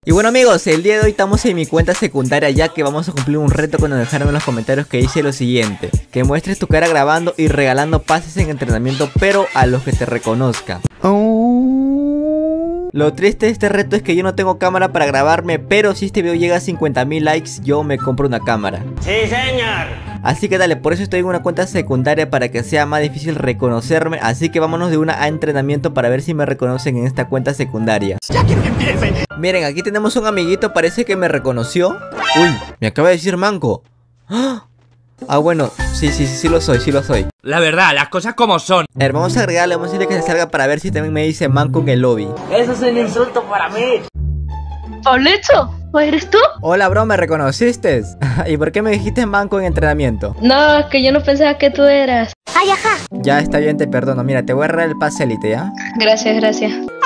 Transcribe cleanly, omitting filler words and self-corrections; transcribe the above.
Y bueno amigos, el día de hoy estamos en mi cuenta secundaria, ya que vamos a cumplir un reto que nos dejaron en los comentarios, que dice lo siguiente: que muestres tu cara grabando y regalando pases en entrenamiento, pero a los que te reconozcan. Lo triste de este reto es que yo no tengo cámara para grabarme, pero si este video llega a 50.000 likes, yo me compro una cámara. ¡Sí, señor! Así que dale, por eso estoy en una cuenta secundaria, para que sea más difícil reconocerme. Así que vámonos de una a entrenamiento para ver si me reconocen en esta cuenta secundaria. ¡Ya que empiecen! Miren, aquí tenemos un amiguito, parece que me reconoció. Uy, me acaba de decir manco. Ah, bueno, sí lo soy. La verdad, las cosas como son. A ver, vamos a agregarle, vamos a decirle que se salga para ver si también me dice manco en el lobby. Eso es un insulto para mí. Pablito, ¿eres tú? Hola bro, ¿me reconociste? ¿Y por qué me dijiste manco en entrenamiento? No, es que yo no pensaba que tú eras. Ya está bien, te perdono. Mira, te voy a agarrar el pase élite, ¿ya? Gracias.